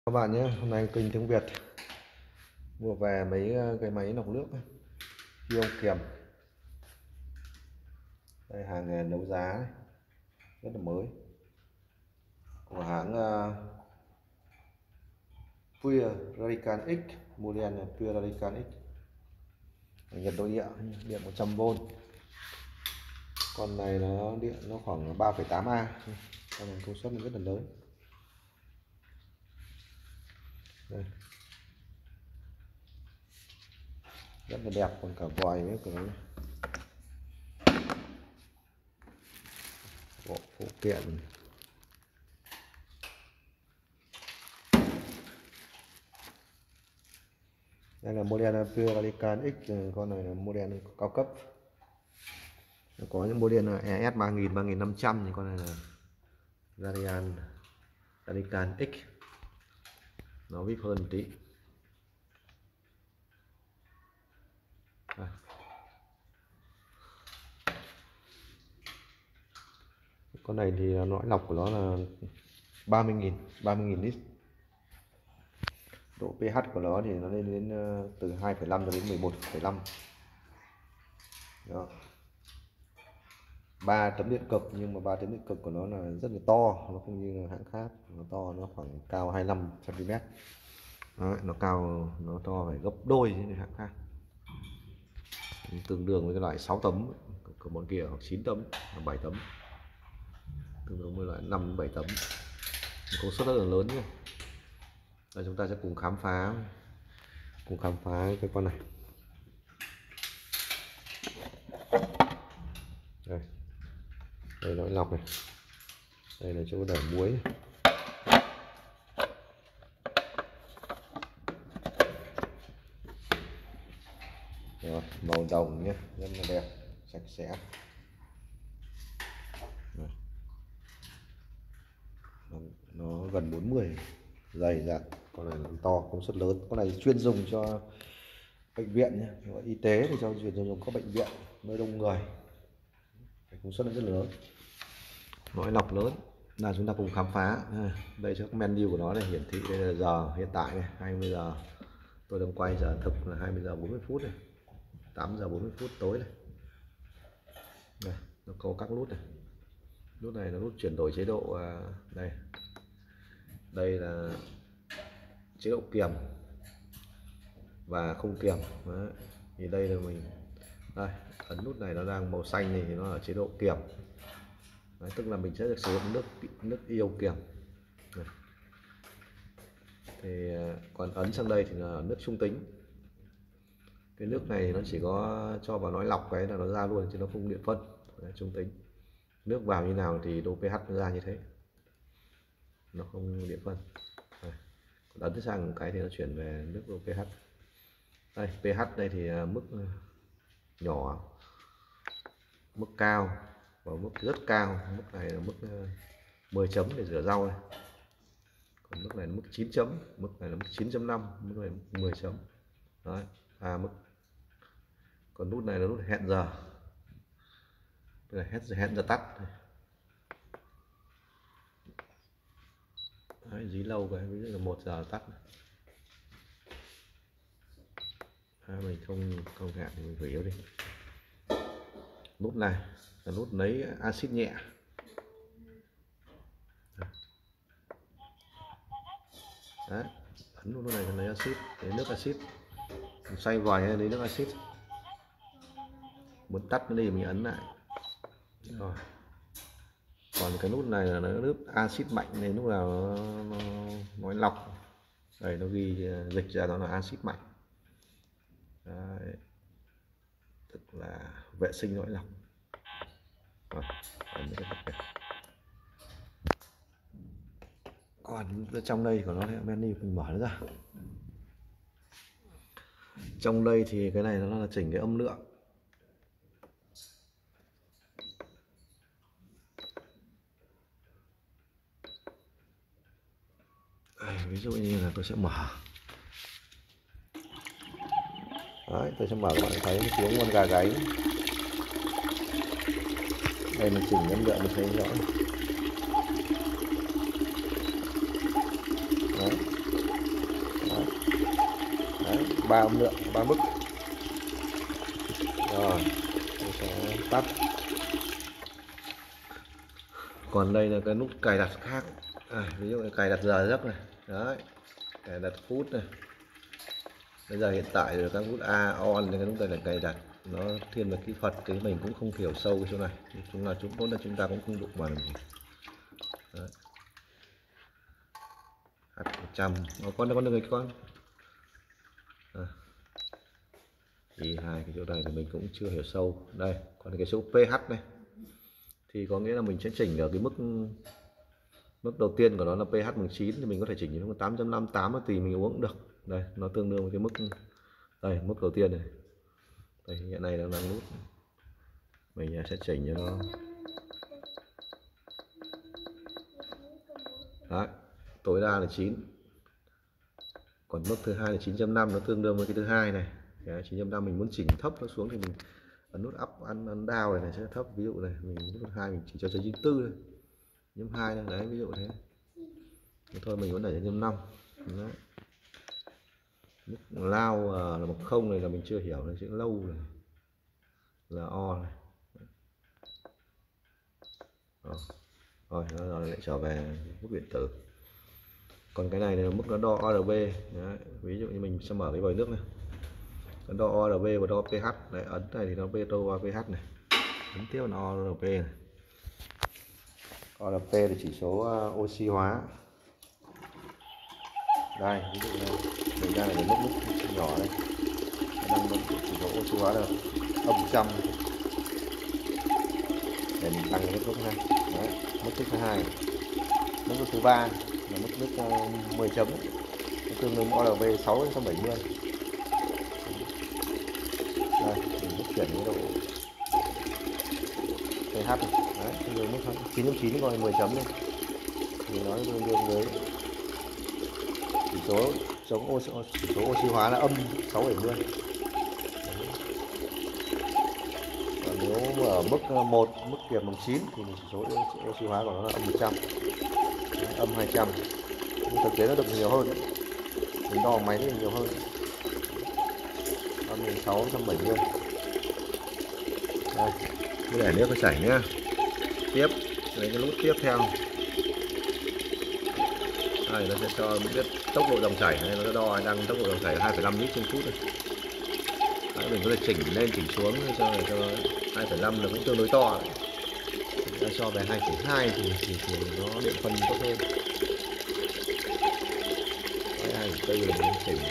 Các bạn nhé, hôm nay kênh Tiếng Việt mua về mấy cái máy lọc nước ion kiềm. Đây, hàng này đấu giá này, rất là mới của hãng Pure Radical X, model là Pure Radical X, nhiệt độ điện 100V. Con này nó điện nó khoảng 3,8A, con này công suất rất là lớn. Đây, rất là đẹp, còn cả vòi với cái bộ phụ kiện. Đây là model Pure Radical X, con này là model cao cấp. Có những model là ES 3000, 3500, thì con này là Radical X, nó vip hơn một tí. Con này thì lõi lọc của nó là 30.000 lít. Độ pH của nó thì nó lên đến từ 2,5 cho đến 11,5. Đó. 3 tấm điện cực, nhưng mà 3 tấm điện cực của nó là rất là to, nó không như hãng khác, nó to, nó khoảng cao 25 cm. Đấy, nó cao, nó to phải gấp đôi những hãng khác, tương đương với cái loại 6 tấm của bọn kia, hoặc 9 tấm, 7 tấm, tương đương với loại 5 đến 7 tấm, công suất rất là lớn nhé. Đây, chúng ta sẽ cùng khám phá cái con này. Đây lõi lọc này, đây là chỗ để muối này. Rồi, màu đồng nhé, rất là đẹp, sạch sẽ. Rồi. Nó gần 40, dày dặn, con này to, công suất lớn. Con này chuyên dùng cho bệnh viện nhé, y tế thì cho chuyên dùng các bệnh viện nơi đông người, công suất rất lớn, lõi lọc lớn. Là chúng ta cùng khám phá. Đây cho menu của nó này, hiển thị đây là giờ hiện tại này, 20 giờ tôi đang quay, giờ thực là 20 giờ 40 phút này, 8 giờ 40 phút tối này. Đây, nó có các nút này. Nút này là nút chuyển đổi chế độ. Đây là chế độ kiềm và không kiềm. Đấy. Thì đây là mình đây, ấn nút này nó đang màu xanh này thì nó là chế độ kiềm. Đấy, tức là mình sẽ được sử dụng nước ion kiềm. Đây. Thì còn ấn sang đây thì là nước trung tính. Cái nước này nó chỉ có cho vào lõi lọc cái là nó ra luôn, chứ nó không điện phân. Đấy, trung tính. Nước vào như nào thì độ pH nó ra như thế, nó không điện phân. Đây. Còn ấn sang một cái thì nó chuyển về nước độ pH. Đây, pH đây thì mức nhỏ, mức cao và mức rất cao. Mức này là mức 10 chấm để rửa rau này. Còn mức này là mức 9 chấm, mức này là mức 9.5, mức này là mức 10 chấm. Đấy, mức. Còn nút này là nút hẹn giờ. Đây là hẹn giờ tắt. Đấy, dí lâu cái ví dụ là 1 giờ tắt. Mình không hẹn thì mình hủy yếu đi. Nút này là nút lấy axit nhẹ. Đấy, ấn nút này là lấy axit, lấy nước axit. Mình xoay vòi lấy nước axit. Muốn tắt nó đi mình ấn lại. Rồi. Còn cái nút này là nước axit mạnh này, lúc nào nó lọc. Đây nó ghi dịch ra đó là axit mạnh. Đấy. Tức là vệ sinh lõi lọc. Còn trong đây của nó menu mình mở nó ra. Trong đây thì cái này nó là chỉnh cái âm lượng. Đây, ví dụ như là tôi sẽ mở. Đấy, tôi sẽ mở, các bạn thấy tiếng con gà gáy. Đây mình chỉnh âm lượng mình thấy rõ. Đấy, ba âm lượng, ba mức. Rồi tôi sẽ tắt. Còn đây là cái nút cài đặt khác, ví dụ như cài đặt giờ giấc này, đấy, cài đặt phút này. Bây giờ hiện tại rồi các nút on, cái nút này là cài đặt, nó thiên về kỹ thuật thì mình cũng không hiểu sâu cái chỗ này, chúng ta cũng không đụng vào làm gì. Đấy. H100 con được người con thì hai cái chỗ này thì mình cũng chưa hiểu sâu. Đây còn cái số pH này thì có nghĩa là mình sẽ chỉnh ở cái mức đầu tiên của nó là pH bằng 9 thì mình có thể chỉnh đến 8.58 tùy mình uống được. Đây nó tương đương với cái mức đây, mức đầu tiên này. Đây hiện nay đang nút mình sẽ chỉnh cho nó. Đấy, tối đa là 9. Còn mức thứ hai là 9.5, nó tương đương với cái thứ hai này. 9.5 mình muốn chỉnh thấp nó xuống thì mình ấn nút up ấn down này sẽ thấp, ví dụ này mình nút 2 mình chỉ cho 9.4 thôi, nhâm 2 này, đấy ví dụ thế. Thôi mình vẫn để 9.5. Đấy. Mức lao là một không này là mình chưa hiểu, này chữ lâu này là o này. Rồi nó lại trở về mức điện tử. Còn cái này là mức nó đo ORB. Đấy. Ví dụ như mình sẽ mở cái vòi nước này, nó đo ORB và đo pH. Đấy, ấn này thì nó đo pH này, ấn tiếp là ORB này. ORP là chỉ số oxy hóa. Đây ví dụ như mình đang ở cái mức nhỏ đây, đang chỉ số oxy hóa là âm 100 để mình tăng cái mức này. Đấy, mức thứ hai. Mức thứ ba là mức nước 10 chấm, tương đương ORB 670. Đây mình chuyển cái độ pH này. Đấy, tương đương mức 9.9 rồi 10 chấm đi thì nó tương đương với chỉ số oxy hóa là âm 670. Còn nếu ở mức 1, mức kiềm bằng 9 thì chỉ số oxy hóa của nó là âm 100. Đấy, âm 200. Nhưng thực tế nó được nhiều hơn đấy. Mình đo máy thì nhiều hơn. Âm 670. Đây, cứ để nước nó chảy nhá. Tiếp lấy cái nút tiếp theo. Đây nó sẽ cho biết tốc độ dòng chảy này, nó đo đang tốc độ dòng chảy 2,5 lít trên phút này. Đấy, mình có thể chỉnh lên chỉnh xuống cho 2,5 là cũng tương đối to. So về 2,2 thì nó điện phân tốt hơn. 2,4 là mình chỉnh.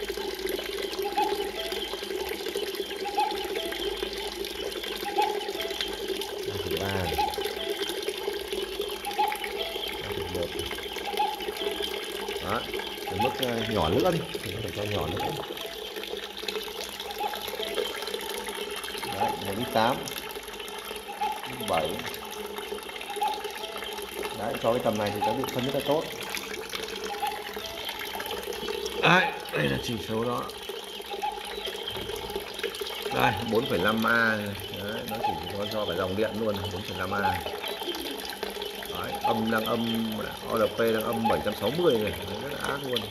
Đó, cái mức nhỏ nữa đi, thì có thể cho nhỏ nữa. Đấy, 1,8 lít, 7. Đấy, cho cái tầm này thì có điện phân rất là tốt. Đấy, đây là chỉ số đó. Đây, 4,5A. Đấy, nó chỉ có cho phải dòng điện luôn, 4,5A. Đấy, âm đang âm ORP đang âm 760 này, rất là ác luôn.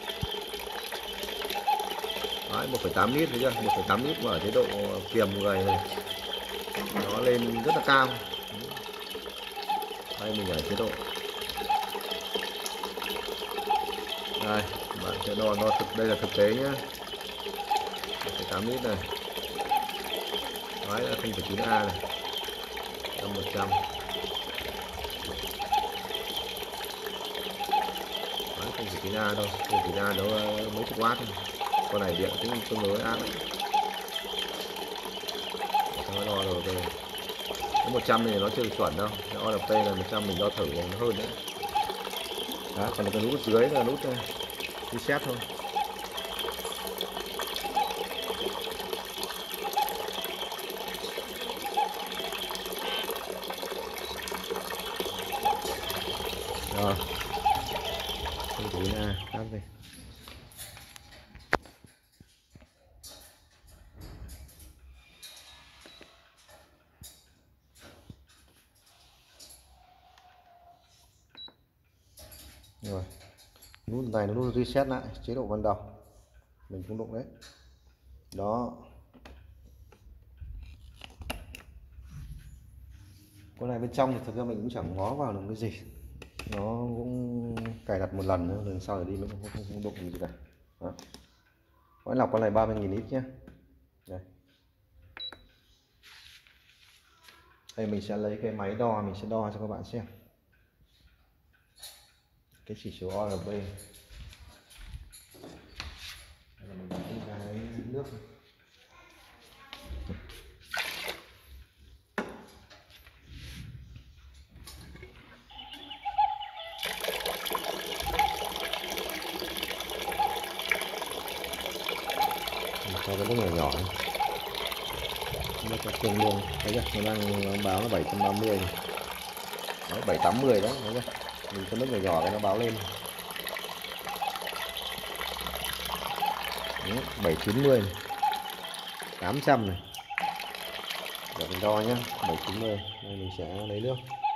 Đấy, 1,8 lít thấy chưa? 1,8 lít mà ở chế độ kiềm người này nó lên rất là cao. Đây mình ở chế độ. Đây, bạn sẽ đo đây là thực tế nhé. 1,8 lít này. Đấy là 0,9A này. Âm 100. 0,9A thôi, 0,9A đó mấy chục watt thôi. Con này điện cũng tương đối ác đấy. Nó đo rồi về. Cái 100 này nó chưa được chuẩn đâu. Cái ORP là 100 mình đo thử nó hơn đấy. Đó, còn cái nút dưới là nút reset thôi. Rồi. Không tí là tắt đi. Rồi. Nút này là nút reset lại chế độ ban đầu. mình không đụng đấy. Đó. Con này bên trong thì thực ra mình cũng chẳng ngó vào được cái gì, nó cũng cài đặt một lần nữa, lần sau thì đi mình không đụng gì cả. Đó. Lõi lọc con này 30.000 lít nhé. Đây. Đây mình sẽ lấy cái máy đo, mình sẽ đo cho các bạn xem cái chỉ số ORB. Đây là mình lấy cái nước này. Cho cái nước nhỏ nhỏ này. Nó có tương đương, thấy chưa? Nó đang báo là 730 này. Đấy, 780 đó, thấy chưa? Mình cho nước nhỏ nhỏ cái nó báo lên. Đấy, 790 này. 800 này. Để mình đo nhé, 790. Đây mình sẽ lấy nước.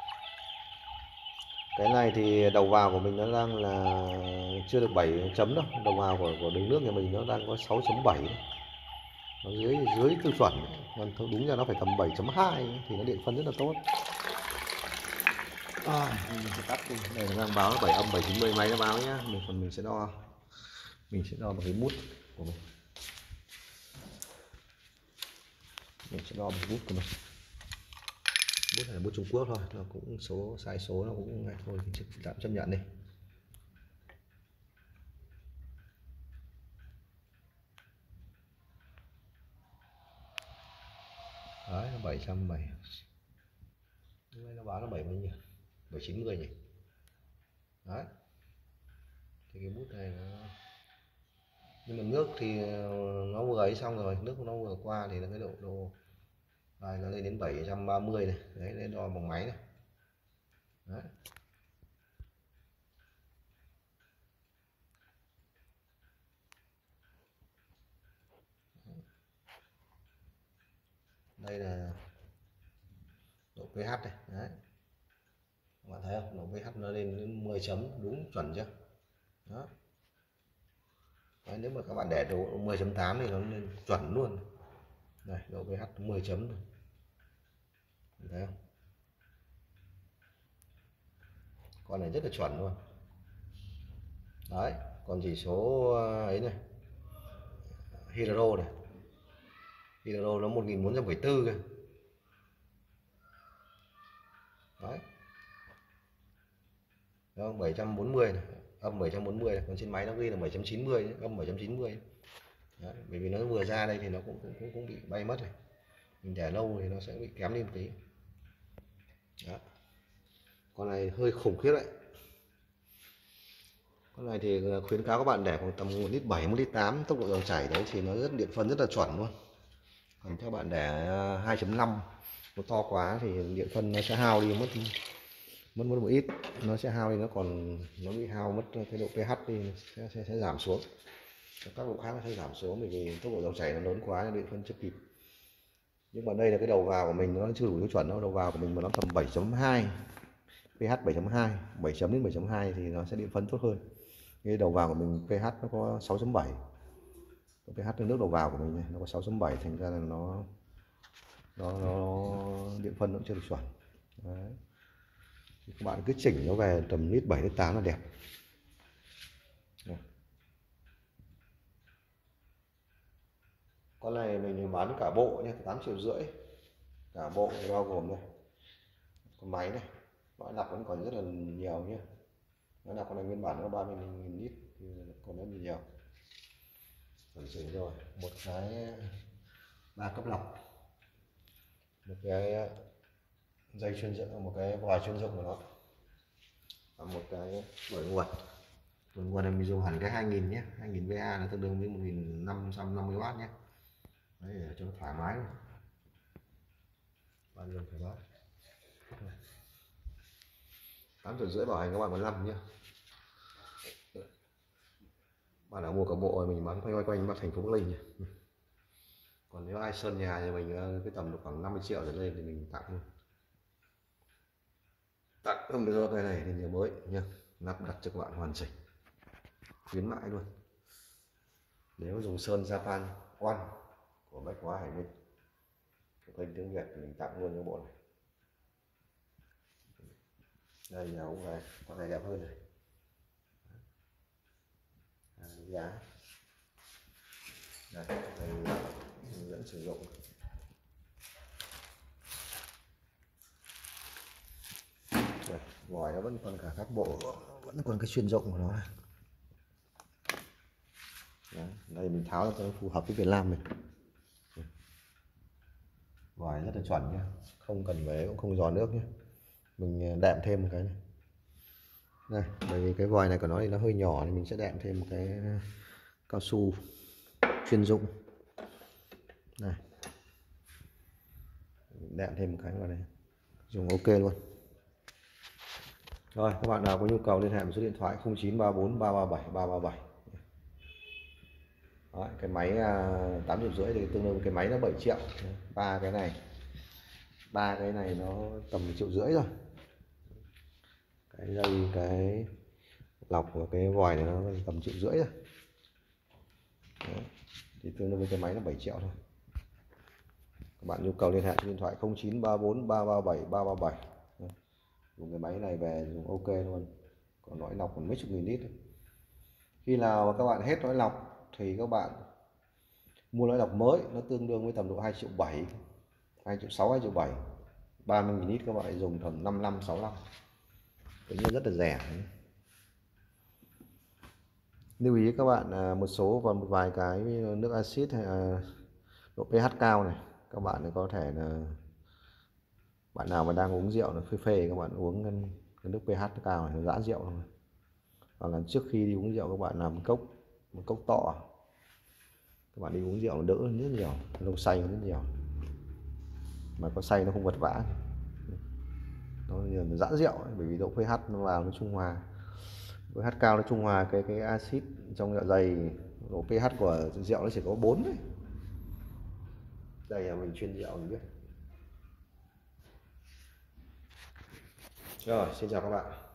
Cái này thì đầu vào của mình nó đang là chưa được 7 chấm đâu. Đầu vào của đường nước nhà mình nó đang có 6.7. Nó dưới tiêu chuẩn. Còn đúng ra nó phải tầm 7.2 thì nó điện phân rất là tốt. Mình sẽ tắt đi. Đây nó đang báo là 790 máy nó báo nhá. Mình sẽ đo. Mình sẽ đo bằng cái bút của mình. Mình sẽ đo bằng bút của mình. Bút này là bút Trung Quốc thôi, nó cũng sai số nó cũng ngay thôi, mình tạm chấp nhận đi. Đấy, nó 770. Hôm nay nó báo là 70 nhỉ? 790 nhỉ? Đấy. Thì cái bút này nó... Nhưng mà nước thì nó vừa ấy xong rồi, nước nó vừa qua thì là cái độ này nó lên đến 730 này. Đấy, lên đo bằng máy này. Đấy. Đây là độ pH này. Đấy. Các bạn thấy không? Độ pH nó lên đến 10 chấm, đúng chuẩn chưa? Đó. Đấy, nếu mà các bạn để độ 10.8 thì nó lên chuẩn luôn. Đây, độ pH 10 chấm rồi. Thấy không? Con này rất là chuẩn luôn. Đấy, còn chỉ số ấy này, hydro này. Hydro nó 1474 kìa. Đấy. Đúng không? 740 này, âm 740 này, còn trên máy nó ghi là 790, âm 790. Đấy, bởi vì nó vừa ra đây thì nó cũng bị bay mất này. Mình để lâu thì nó sẽ bị kém đi một tí. Đó. Con này hơi khủng khiếp đấy. Con này thì khuyến cáo các bạn để khoảng tầm 1 lít 7, 1 lít 8 tốc độ dòng chảy đấy thì nó rất điện phân rất là chuẩn luôn. Còn theo bạn để 2.5 nó to quá thì điện phân nó sẽ hao đi mất một ít, nó sẽ hao đi, nó bị hao mất cái độ pH đi, sẽ giảm xuống. Các độ khác nó sẽ giảm xuống bởi vì tốc độ dòng chảy nó lớn quá, điện phân chưa kịp. Nhưng mà đây là cái đầu vào của mình nó chưa đủ tiêu chuẩn đâu, đầu vào của mình mà nó tầm 7.2, pH 7.2, 7 chấm đến 7.2 thì nó sẽ điện phân tốt hơn. Cái đầu vào của mình pH nó có 6.7, pH nước đầu vào của mình này nó có 6.7, thành ra là nó điện phân nó chưa được chuẩn. Đấy. Thì các bạn cứ chỉnh nó về tầm lít 7 lít 8 là đẹp. Đây. Con này mình bán cả bộ nhé, 8,5 triệu. Cả bộ bao gồm đây. Con máy này, lõi lọc vẫn còn rất là nhiều nhé. Nó là con này nguyên bản nó 30.000 lít thì còn rất nhiều. Rồi rồi, một cái 3 cấp lọc, một cái dây chuyên dụng, một cái vòi chuyên dụng của nó, và một cái bởi nguồn này mình dùng hẳn cái 2000 nhé, 2000 VA là tương đương với 1550W nhé. Đấy, để cho nó thoải mái, bạn dùng thoải mái. 8,5 triệu bảo hành các bạn 15 nhé. Bạn nào mua cả bộ mình bán quanh quanh thành phố Bắc Ninh nhé. Còn nếu ai sơn nhà thì mình cái tầm được khoảng 50 triệu trở lên thì mình tặng luôn, tặng không được cái này thì nhiều mới nhá, lắp đặt cho các bạn hoàn chỉnh, khuyến mãi luôn. Nếu dùng sơn Japan One của Bách Hóa Hải Minh kênh tiếng Việt thì mình tặng luôn cái bộ này. Đây là ống này, con này đẹp hơn này. Giá đây là hướng dẫn sử dụng. Đây, vòi nó vẫn còn cả các bộ, vẫn còn cái chuyên dụng của nó này. Đấy, đây mình tháo ra cho nó phù hợp với Việt Nam mình. Vòi rất là chuẩn nhá, không cần phải cũng không giò nước nhé. Mình đệm thêm một cái này. Đây, bởi vì cái vòi này của nó thì nó hơi nhỏ thì mình sẽ đệm thêm một cái cao su chuyên dụng. Này, đệm thêm một cái vào đây, dùng ok luôn. Rồi, các bạn nào có nhu cầu liên hệ với số điện thoại 0934 337 337. Đấy, cái máy 8,5 triệu thì tương đương với cái máy nó 7 triệu. Ba cái này nó tầm 1,5 triệu rồi. Cái dây, cái lọc và cái vòi này nó tầm 1,5 triệu rồi. Đấy, thì tương đương với cái máy nó 7 triệu thôi. Các bạn nhu cầu liên hệ điện thoại 0934 337 337. Dùng cái máy này về dùng ok luôn. Còn lõi lọc còn mấy chục nghìn lít. Khi nào mà các bạn hết lõi lọc thì các bạn mua lõi lọc mới, nó tương đương với tầm độ 2,7 triệu, 2,6 triệu, 2,7 triệu. 30.000 lít các bạn dùng tầm 55, 65. Tính rất là rẻ. Lưu ý các bạn một số và một vài cái nước axit hay độ pH cao này, các bạn có thể là bạn nào mà đang uống rượu nó phê phê, các bạn uống cái nước pH cao này nó giã rượu thôi. Hoặc là trước khi đi uống rượu các bạn làm một cốc to, các bạn đi uống rượu nó đỡ rất nhiều, lâu say rất nhiều, mà có say nó không vật vã, nó giã rượu ấy, bởi vì độ pH nó vào nó trung hòa, pH cao nó trung hòa cái axit trong dạ dày. Độ pH của rượu nó chỉ có 4 đấy. Đây là mình chuyên rượu mình biết. Rồi, xin chào các bạn.